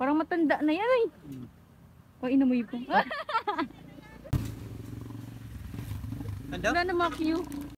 Parang matanda na yan eh. O, inamoy po. Ano? Wala na mga cue.